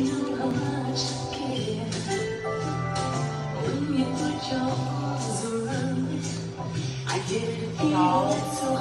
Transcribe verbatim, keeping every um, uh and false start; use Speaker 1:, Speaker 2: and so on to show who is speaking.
Speaker 1: knew how much I cared when you put your arms around me. I didn't feel it so